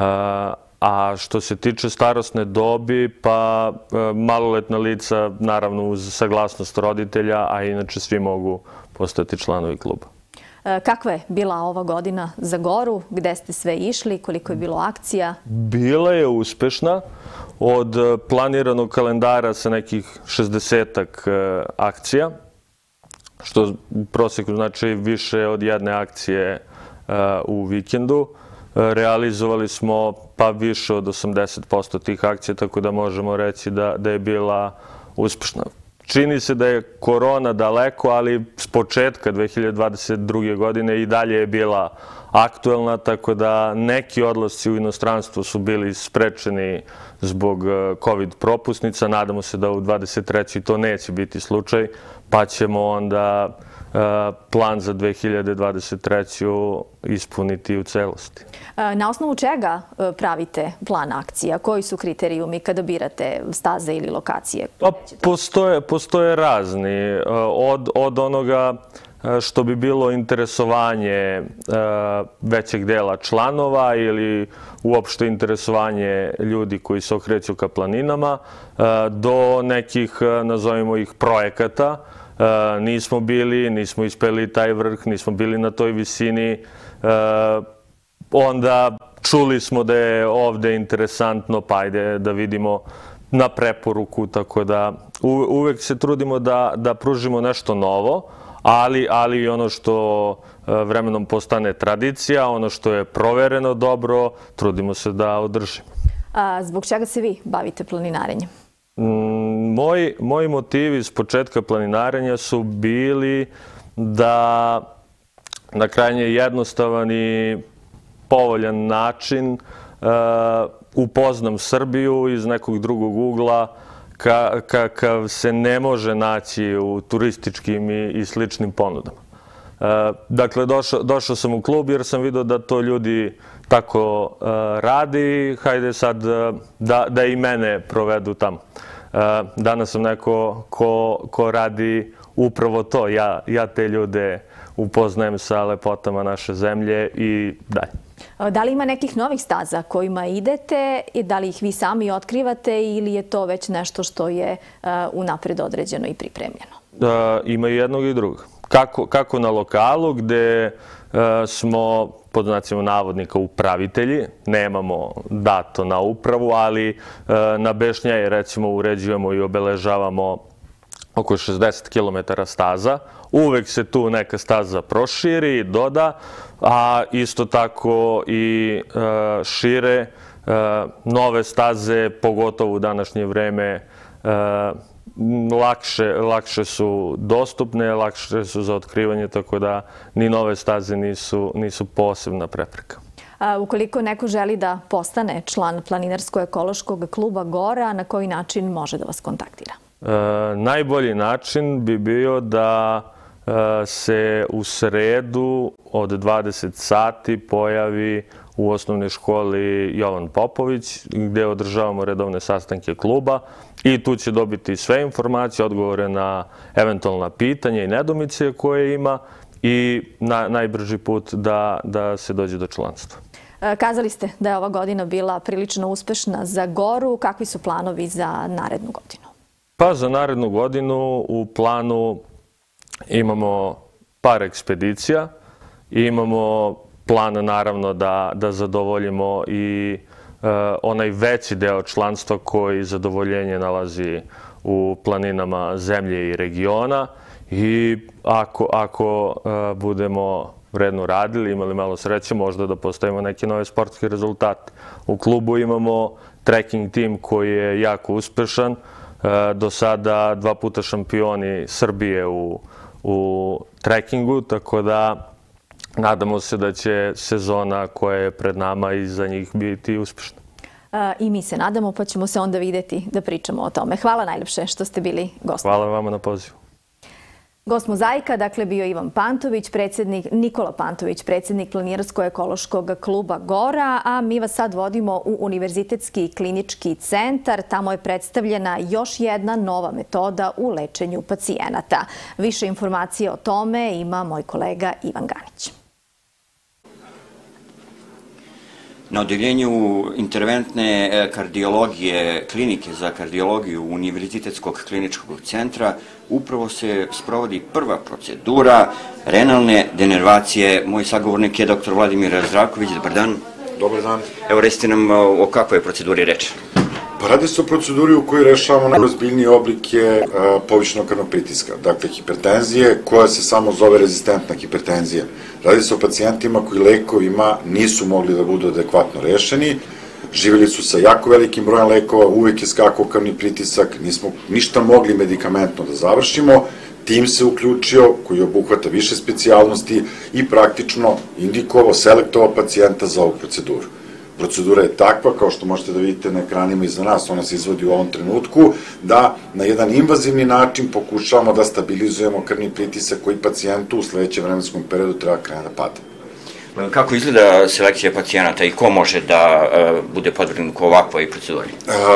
a što se tiče starosne dobi, pa e, maloletna lica, naravno uz saglasnost roditelja, a inače svi mogu postati članovi kluba. Kakva je bila ova godina za Goru? Gde ste sve išli? Koliko je bilo akcija? Bila je uspešna. Od planiranog kalendara sa nekih šezdesetak akcija, što u prosjeku znači više od jedne akcije u vikendu. Realizovali smo pa više od osamdeset posto tih akcija, tako da možemo reći da, da je bila uspešna. Čini se da je korona daleko, ali s početka dve hiljade dvadeset druge. godine i dalje je bila aktuelna, tako da neki odlasci u inostranstvo su bili sprečeni zbog COVID propusnica. Nadamo se da u dvadeset trećoj to neće biti slučaj, pa ćemo onda plan za dve hiljade dvadeset treću. ispuniti u celosti. Na osnovu čega pravite plan akcija? Koji su kriterijumi kada birate staze ili lokacije? Pa, postoje, postoje razni. Od, od onoga što bi bilo interesovanje većeg dela članova ili uopšte interesovanje ljudi koji se okreću ka planinama, do nekih, nazovimo ih, projekata nismo bili, nismo ispeli taj vrh, nismo bili na toj visini. Onda čuli smo da je ovde interesantno, pa ajde da vidimo na preporuku, tako da uvek se trudimo da, da pružimo nešto novo, ali, ali ono što vremenom postane tradicija, ono što je provereno dobro, trudimo se da održimo. A zbog čega se vi bavite planinarenjem? Moji, moji motivi s početka planinarenja su bili da na krajnje jednostavan i povoljan način upoznam Srbiju iz nekog drugog ugla kakav se ne može naći u turističkim i sličnim ponudama. Dakle, došao sam u klub jer sam vidio da to ljudi tako radi, hajde sad da i mene provedu tamo. Danas sam neko ko radi upravo to. Ja te ljude upoznajem sa lepotama naše zemlje i dalje. Da li ima nekih novih staza kojima idete i da li ih vi sami otkrivate ili je to već nešto što je unapred određeno i pripremljeno? Ima i jednog i drugog. Kako na lokalu gde smo, pod znacima navodnika, upravitelji, nemamo dato na upravu, ali na Bešnjaje recimo uređujemo i obeležavamo oko šezdeset kilometara staza. Uvek se tu neka staza proširi, doda, a isto tako i šire nove staze, pogotovo u današnje vreme, lakše su dostupne, lakše su za otkrivanje, tako da ni nove staze nisu posebna prepreka. Ukoliko neko želi da postane član Planinarsko-ekološkog kluba Gora, na koji način može da vas kontaktira? Najbolji način bi bio da se u sredu od dvadeset sati pojavi u osnovnoj školi Jovan Popović, gde održavamo redovne sastanke kluba i tu će dobiti sve informacije, odgovore na eventualna pitanja i nedomice koje ima i najbrži put da se dođe do članstva. Kazali ste da je ova godina bila prilično uspešna za Goru. Kakvi su planovi za narednu godinu? Pa za narednu godinu u planu imamo par ekspedicija, imamo plan naravno da zadovoljimo i onaj veći deo članstva koji zadovoljenje nalazi u planinama zemlje i regiona i ako budemo vredno radili, imali malo sreće, možda da postavimo neke nove sportske rezultate. U klubu imamo trekking tim koji je jako uspešan, do sada dva puta šampioni Srbije u trekingu, tako da nadamo se da će sezona koja je pred nama i za njih biti uspešna. I mi se nadamo, pa ćemo se onda videti da pričamo o tome. Hvala najljepše što ste bili gosti. Hvala vama na pozivu. Gost Mozaika, dakle, bio Ivan Pantović, predsjednik, Nikola Pantović, predsjednik Planinarsko-ekološkog kluba Gora, a mi vas sad vodimo u Univerzitetski klinički centar. Tamo je predstavljena još jedna nova metoda u lečenju pacijenata. Više informacije o tome ima moj kolega Ivan Ganić. Na odeljenju interventne kardiologije klinike za kardiologiju Univerzitetskog kliničkog centra upravo se sprovodi prva procedura renalne denervacije. Moj sagovornik je doktor Vladimir Zdravković. Dobar dan. Dobar dan. Evo, recite nam o kakvoj proceduri reč. Pa radi se o proceduri u kojoj rešavamo najozbiljnije oblike povišenog krvnog pritiska, dakle hipertenzije koja se samo zove rezistentna hipertenzija. Radi se o pacijentima koji lekovima nisu mogli da budu adekvatno rešeni, živjeli su sa jako velikim brojem lekova, uvek je skakao krvni pritisak, nismo ništa mogli medikamentno da završimo, tim se uključio koji obuhvata više specijalnosti i praktično indikovao, selektovao pacijenta za ovu proceduru. Procedura je takva, kao što možete da vidite na ekranima iza nas, ona se izvodi u ovom trenutku, da na jedan invazivni način pokušavamo da stabilizujemo krvni pritisak koji pacijentu u sledećem vremenskom periodu treba krene da pada. Kako izgleda selekcija pacijenata i ko može da bude podvrgnut ovakvoj proceduri?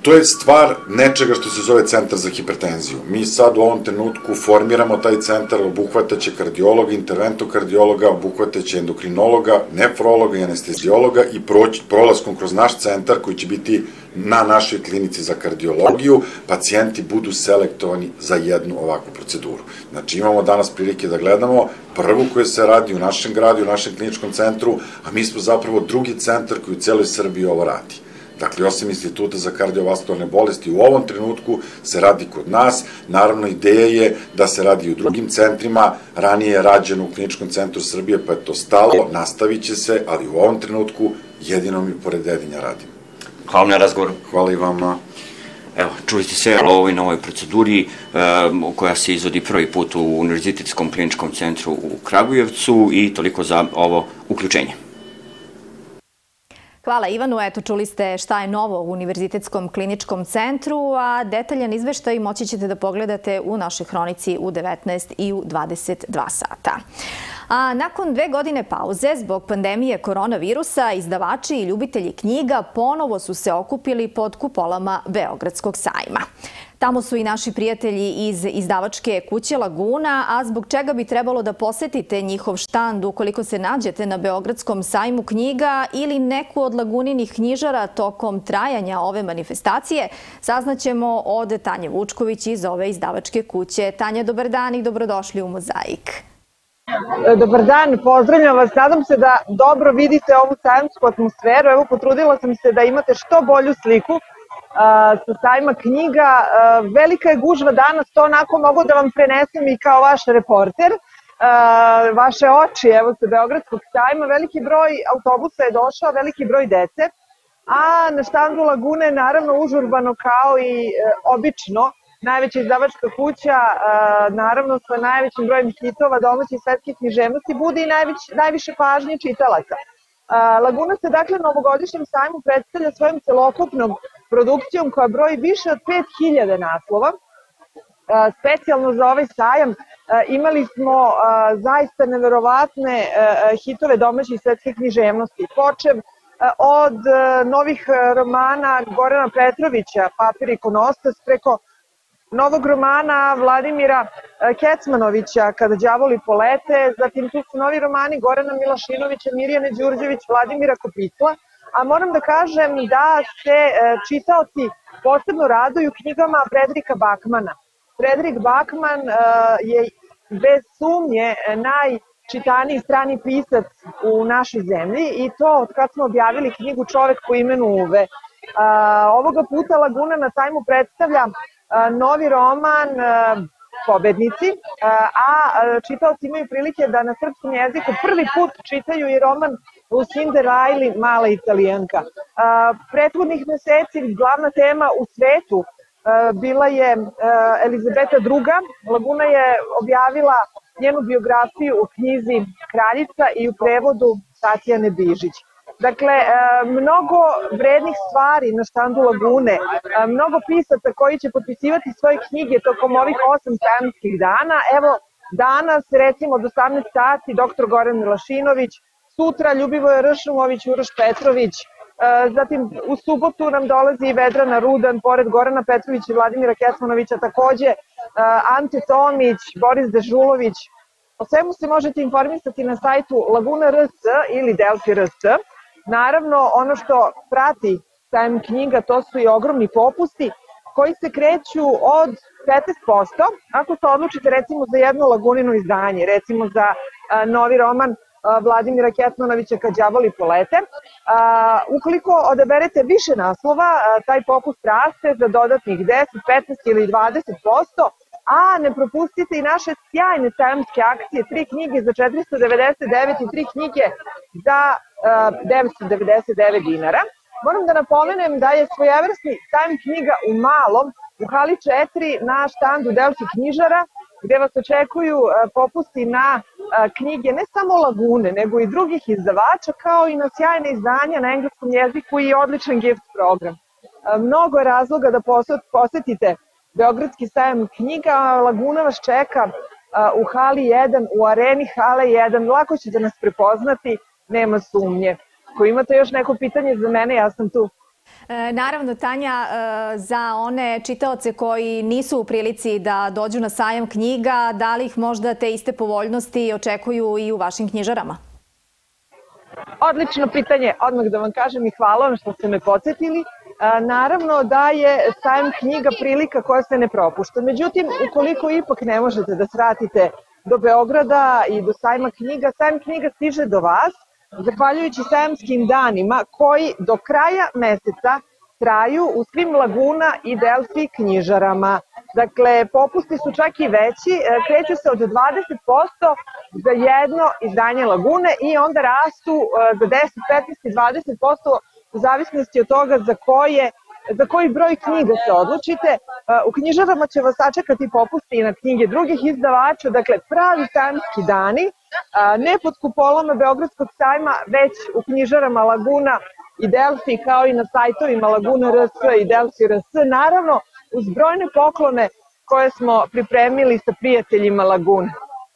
To je stvar nečega što se zove centar za hipertenziju. Mi sad u ovom trenutku formiramo taj centar, obuhvataće kardiologa, interventokardiologa, obuhvataće endokrinologa, nefrologa i anestezijologa i prolaskom kroz naš centar koji će biti na našoj klinici za kardiologiju, pacijenti budu selektovani za jednu ovakvu proceduru. Znači imamo danas prilike da gledamo prvu koja se radi u našem gradu, u našem kliničkom centru, a mi smo zapravo drugi centar koji u celoj Srbiji ovo radi. Dakle, osim Instituta za kardiovaskularne bolesti, u ovom trenutku se radi kod nas. Naravno, ideja je da se radi i u drugim centrima. Ranije je rađeno u Kliničkom centru Srbije, pa je to stalo, nastavit će se, ali u ovom trenutku jedino mi pored Dedinja radimo. Hvala na razgovoru. Hvala i vama. Evo, čuli ste sve o ovoj novoj proceduri koja se izvodi prvi put u Univerzitetskom kliničkom centru u Kragujevcu i toliko za ovo uključenje. Hvala Ivanu. Eto, čuli ste šta je novo u Univerzitetskom kliničkom centru, a detaljan izveštaj moći ćete da pogledate u našoj hronici u devetnaest i u dvadeset dva sata. A nakon dve godine pauze zbog pandemije koronavirusa, izdavači i ljubitelji knjiga ponovo su se okupili pod kupolama Beogradskog sajma. Tamo su i naši prijatelji iz izdavačke kuće Laguna, a zbog čega bi trebalo da posetite njihov štand ukoliko se nađete na Beogradskom sajmu knjiga ili neku od Laguninih knjižara tokom trajanja ove manifestacije, saznaćemo od Tanje Vučković iz ove izdavačke kuće. Tanja, dobar dan i dobrodošli u Mozaik. Dobar dan, pozdravljam vas. Nadam se da dobro vidite ovu sajamsku atmosferu. Evo, potrudila sam se da imate što bolju sliku sa sajma knjiga. Velika je gužva danas, to onako mogu da vam prenesem i kao vaš reporter. Vaše oči, evo sa Beogradskog sajma, veliki broj autobusa je došao, veliki broj dece, a na štandu Lagune naravno užurbano kao i obično, najveća izdavačka kuća, naravno sa najvećim brojem hitova domaće i svetske književnosti, bude i najviše pažnje čitalaca. Laguna se dakle na ovogodišnjem sajmu predstavlja svojom celokupnom produkcijom koja broji više od pet hiljada naslova. Specijalno za ovaj sajam imali smo zaista neverovatne hitove domaće i svetske književnosti. Počev od novih romana Gorana Petrovića, Papir i ikonostas, preko novog romana Vladimira Kecmanovića, Kada đavoli polete, zatim tu su novi romani Gorana Milašinovića, Mirjane Đurđević, Vladimira Kopitla, a moram da kažem da se čitaoci posebno raduju knjigama Fredrika Bakmana. Fredrik Bakman je bez sumnje najčitaniji strani pisac u našoj zemlji i to od kad smo objavili knjigu Čovek po imenu Uve. Ovoga puta Laguna na sajmu predstavlja novi roman Pobednici, a čitaoci imaju prilike da na srpskom jeziku prvi put čitaju i roman Lucinda Riley, Mala Italijanka. Prethodnih meseci glavna tema u svetu bila je Elizabeta druga. Laguna je objavila njenu biografiju u knjizi Kraljica i u prevodu Tatjane Bižić. Dakle, mnogo vrednih stvari na štandu Lagune, mnogo pisaca koji će potpisivati svoje knjige tokom ovih osam sajamskih dana. Evo, danas, recimo od osamnaest sati, doktor Goran Milašinović, sutra Ljubivoje Ršumović, Uroš Petrović, zatim u subotu nam dolazi i Vedrana Rudan, pored Gorana Petrovića i Vladimira Kecmanovića, takođe Ante Tomić, Boris Dežulović. O svemu se možete informisati na sajtu Laguna R S ili Delfi R S. Naravno, ono što prati sajam knjiga, to su i ogromni popusti koji se kreću od petnaest posto, ako se odlučite recimo za jedno Lagunino izdanje, recimo za novi roman Vladimira Kecmanovića Kad đavoli polete. Ukoliko odaberete više naslova, taj popust raste za dodatnih deset, petnaest ili dvadeset posto, a ne propustite i naše sjajne sajamske akcije, tri knjige za četiristo devedeset devet i tri knjige za devetsto devedeset devet dinara. Moram da napomenem da je svojevrsni sajam knjiga u malom, u hali četiri na štandu Delfi knjižara, gde vas očekuju popusti na knjige ne samo Lagune, nego i drugih izdavača, kao i na sjajne izdanja na engleskom jeziku i odličan gift program. Mnogo je razloga da posetite Beogradski sajam knjiga, Laguna vas čeka u hali jedan, u areni hale jedan, lako ćete nas prepoznati, nema sumnje. Ako imate još neko pitanje za mene, ja sam tu. Naravno, Tanja, za one čitaoce koji nisu u prilici da dođu na sajam knjiga, da li ih možda te iste povoljnosti očekuju i u vašim knjižarama? Odlično pitanje, odmah da vam kažem i hvala vam što ste me podsjetili. Naravno da je sajam knjiga prilika koja se ne propušta. Međutim, ukoliko ipak ne možete da svratite do Beograda i do sajma knjiga, sajam knjiga stiže do vas zahvaljujući sajamskim danima koji do kraja meseca traju u svim Laguna i Delfi knjižarama. Dakle, popusti su čak i veći, kreću se od dvadeset posto za jedno izdanje Lagune i onda rastu za deset, petnaest i dvadeset posto u zavisnosti od toga za koje za koji broj knjiga se odlučite. U knjižarama će vas sačekati popusti i na knjige drugih izdavača, dakle pravi sajamski dani, ne pod kupolama Beogradskog sajma, već u knjižarama Laguna i Delfi, kao i na sajtovima Laguna R S i Delfi R S, naravno uz brojne poklone koje smo pripremili sa prijateljima Lagune.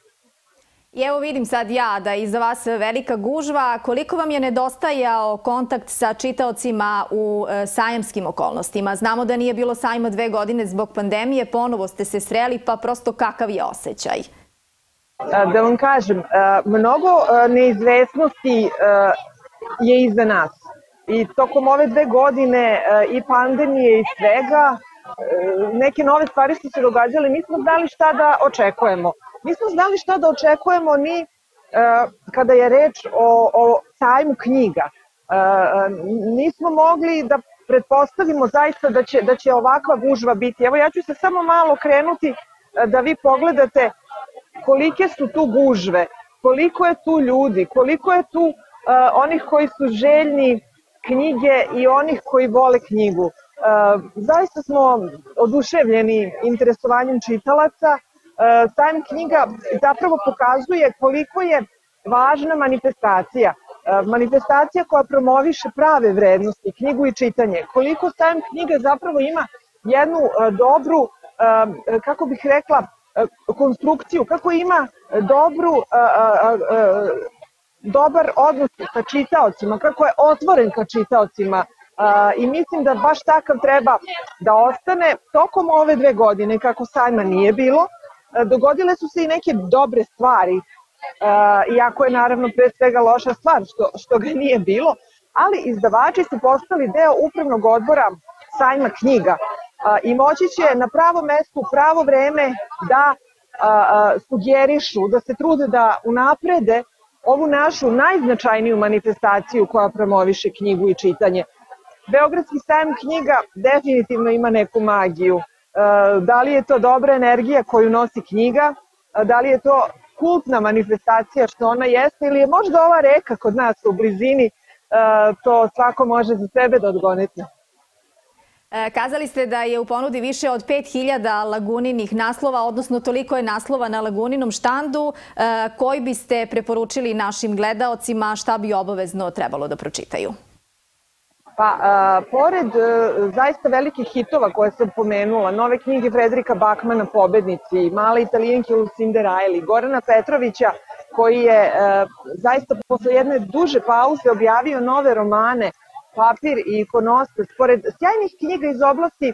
I evo vidim sad ja da je iza vas velika gužva. Koliko vam je nedostajao kontakt sa čitaocima u sajamskim okolnostima? Znamo da nije bilo sajma dve godine zbog pandemije, ponovo ste se sreli, pa prosto kakav je osjećaj? Da vam kažem, mnogo neizvesnosti je iza nas. I tokom ove dve godine i pandemije i svega, neke nove stvari su se događale, nismo znali šta da očekujemo. Nismo znali šta da očekujemo ni kada je reč o, o sajmu knjiga. Nismo mogli da pretpostavimo zaista da će, da će ovakva gužva biti. Evo ja ću se samo malo krenuti da vi pogledate kolike su tu gužve, koliko je tu ljudi, koliko je tu onih koji su željni knjige i onih koji vole knjigu. Zaista smo oduševljeni interesovanjem čitalaca. Sajam knjiga zapravo pokazuje koliko je važna manifestacija. Manifestacija koja promoviše prave vrednosti, knjigu i čitanje. Koliko sajam knjiga zapravo ima jednu dobru, kako bih rekla, konstrukciju, kako ima dobru, dobar odnos sa čitaocima, kako je otvoren ka čitaocima. I mislim da baš takav treba da ostane. Tokom ove dve godine, kako sajma nije bilo, dogodile su se i neke dobre stvari, iako je naravno pre svega loša stvar što, što ga nije bilo, ali izdavači su postali deo upravnog odbora sajma knjiga i moći će na pravo mesto, u pravo vreme da sugerišu, da se trude da unaprede ovu našu najznačajniju manifestaciju koja promoviše knjigu i čitanje. Beogradski sajam knjiga definitivno ima neku magiju. Da li je to dobra energija koju nosi knjiga, da li je to kultna manifestacija što ona jeste ili je možda ova reka kod nas u blizini, to svako može za sebe da odgonetne. Kazali ste da je u ponudi više od pet hiljada laguninih naslova, odnosno toliko je naslova na laguninom štandu. Koji biste preporučili našim gledaocima, šta bi obavezno trebalo da pročitaju? Pa, pored zaista velikih hitova koje sam pomenula, nove knjige Frederika Bakmana Pobednici, Male Italijanke u Cinderajli, Gorana Petrovića koji je zaista posle jedne duže pauze objavio nove romane, Papir i ikonostas, pored sjajnih knjiga iz oblasti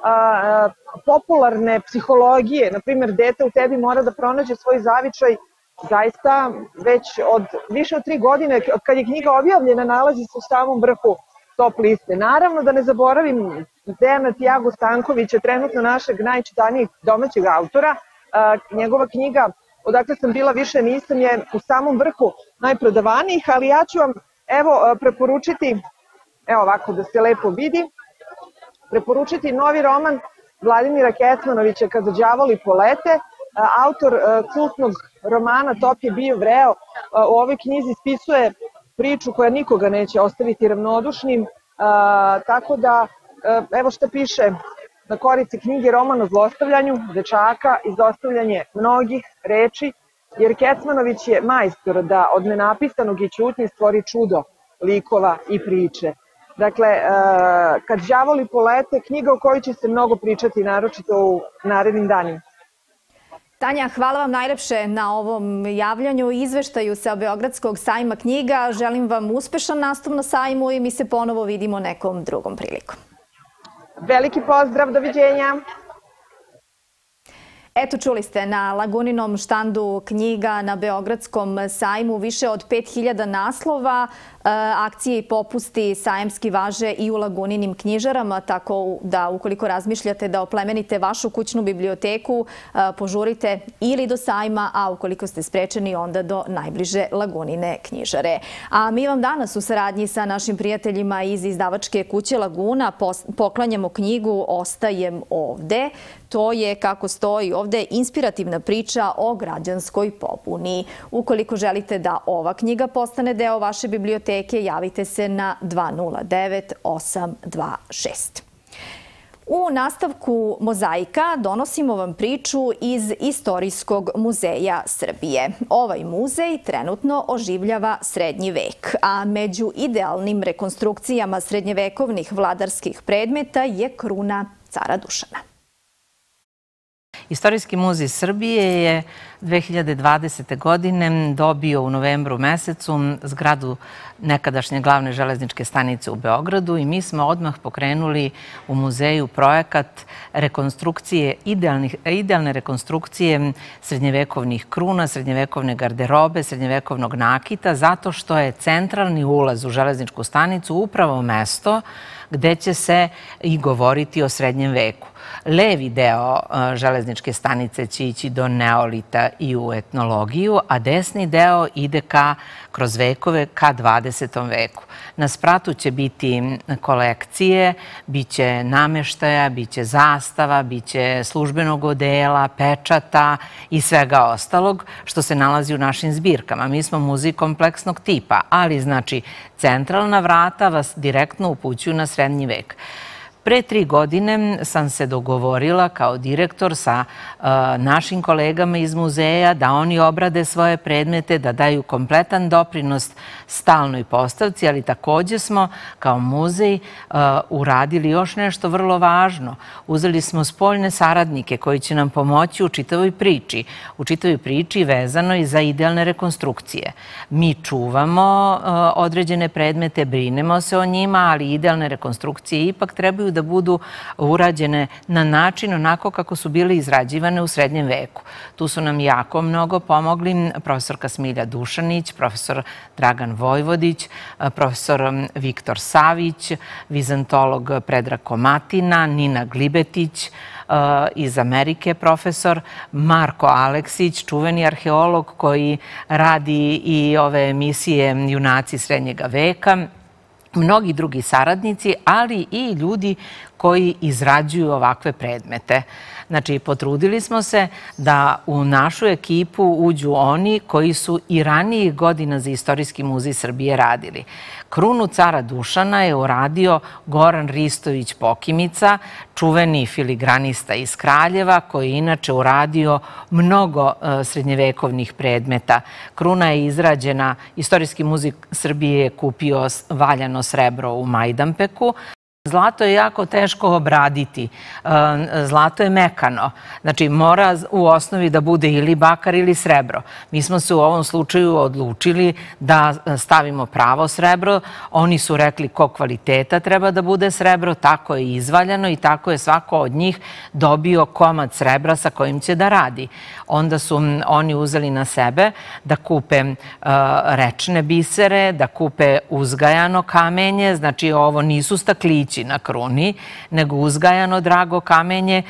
popularne psihologije, na primjer Dete u tebi mora da pronađe svoj zavičaj, zaista već od više od tri godine, od kad je knjiga objavljena, nalazi se u samom vrhu top liste. Naravno da ne zaboravim Dejana Tiago Stankovića, trenutno našeg najčitanijeg domaćeg autora. Njegova knjiga Odakle sam bila više nisam je u samom vrhu najprodavanijih, ali ja ću vam evo preporučiti, evo ovako da se lepo vidi, preporučiti novi roman Vladimira Kecmanovića Kada đavoli polete, autor kultnog romana Top je bio vreo. U ovoj knjizi spisuje priču koja nikoga neće ostaviti ravnodušnim, tako da evo šta piše na korici knjige: roman o zlostavljanju dečaka i zlostavljanje mnogih reči, jer Kecmanović je majstor da od nenapisanog i ćutnje stvori čudo likova i priče. Dakle, Kad đavoli polete, knjiga o kojoj će se mnogo pričati, naročito u narednim danima. Tanja, hvala vam najlepše na ovom javljanju i izveštaju sa Beogradskog sajma knjiga. Želim vam uspešan nastup na sajmu i mi se ponovo vidimo nekom drugom prilikom. Veliki pozdrav, doviđenja. Eto, čuli ste na Laguninom štandu knjiga na Beogradskom sajmu više od pet hiljada naslova. Akcije i popusti sajamski važe i u Laguninim knjižarama, tako da ukoliko razmišljate da oplemenite vašu kućnu biblioteku, požurite ili do sajma, a ukoliko ste sprečeni onda do najbliže Lagunine knjižare. A mi vam danas u saradnji sa našim prijateljima iz izdavačke kuće Laguna poklanjamo knjigu Ostajem ovde. To je, kako stoji ovde, inspirativna priča o građanskoj pobuni. Ukoliko želite da ova knjiga postane deo vaše biblioteke, javite se na dva nula devet osam dva šest. U nastavku Mozaika donosimo vam priču iz Istorijskog muzeja Srbije. Ovaj muzej trenutno oživljava srednji vek, a među idealnim rekonstrukcijama srednjevekovnih vladarskih predmeta je kruna cara Dušana. Istorijski muzej Srbije je dve hiljade dvadesete. godine dobio u novembru mesecu zgradu nekadašnje glavne železničke stanice u Beogradu i mi smo odmah pokrenuli u muzeju projekat rekonstrukcije, idealne rekonstrukcije srednjevekovnih kruna, srednjevekovne garderobe, srednjevekovnog nakita, zato što je centralni ulaz u železničku stanicu upravo mesto gde će se i govoriti o srednjem veku. Levi deo železničke stanice će ići do neolita i u etnologiju, a desni deo ide ka, kroz vekove ka dvadesetom veku. Na spratu će biti kolekcije, bit će nameštaja, bit će zastava, bit će službenog odela, pečata i svega ostalog što se nalazi u našim zbirkama. Mi smo muzej kompleksnog tipa, ali znači centralna vrata vas direktno upućuju na srednji vek. Pre tri godine sam se dogovorila kao direktor sa našim kolegama iz muzeja da oni obrade svoje predmete, da daju kompletan doprinos stalnoj postavci, ali takođe smo kao muzej uradili još nešto vrlo važno. Uzeli smo spoljne saradnike koji će nam pomoći u čitavoj priči. U čitavoj priči vezano i za idealne rekonstrukcije. Mi čuvamo određene predmete, brinemo se o njima, ali idealne rekonstrukcije ipak trebaju da budu urađene na način onako kako su bile izrađivane u srednjem veku. Tu su nam jako mnogo pomogli profesorka Smilja Dušanić, profesor Dragan Vojvodić, profesor Viktor Savić, vizantolog Predrag Komatina, Nina Glibetić, iz Amerike profesor, Marko Aleksić, čuveni arheolog koji radi i ove emisije Junaci srednjega veka, mnogi drugi saradnici, ali i ljudi koji izrađuju ovakve predmete. Znači, potrudili smo se da u našu ekipu uđu oni koji su i ranijih godina za Istorijski muzej Srbije radili. Krunu cara Dušana je uradio Goran Ristović Pokimica, čuveni filigranista iz Kraljeva, koji je inače uradio mnogo srednjevekovnih predmeta. Kruna je izrađena, Istorijski muzej Srbije je kupio valjano srebro u Majdanpeku. Zlato je jako teško obraditi. Zlato je mekano. Znači, mora u osnovi da bude ili bakar ili srebro. Mi smo se u ovom slučaju odlučili da stavimo pravo srebro. Oni su rekli ko kvaliteta treba da bude srebro, tako je izvaljano i tako je svako od njih dobio komad srebra sa kojim će da radi. Onda su oni uzeli na sebe da kupe rečne bisere, da kupe uzgajano kamenje, znači ovo nisu staklići na kruni, nego uzgajano drago kamenje.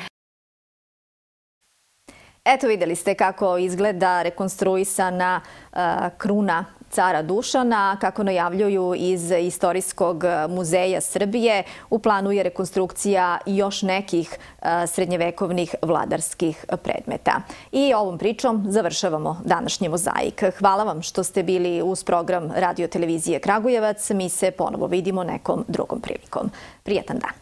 Eto, videli ste kako izgleda rekonstruisana kruna cara Dušana, kako najavljuju iz Istorijskog muzeja Srbije. U planu je rekonstrukcija još nekih srednjevekovnih vladarskih predmeta. I ovom pričom završavamo današnji Mozaik. Hvala vam što ste bili uz program Radio televizije Kragujevac. Mi se ponovo vidimo nekom drugom prilikom. Prijetan dan.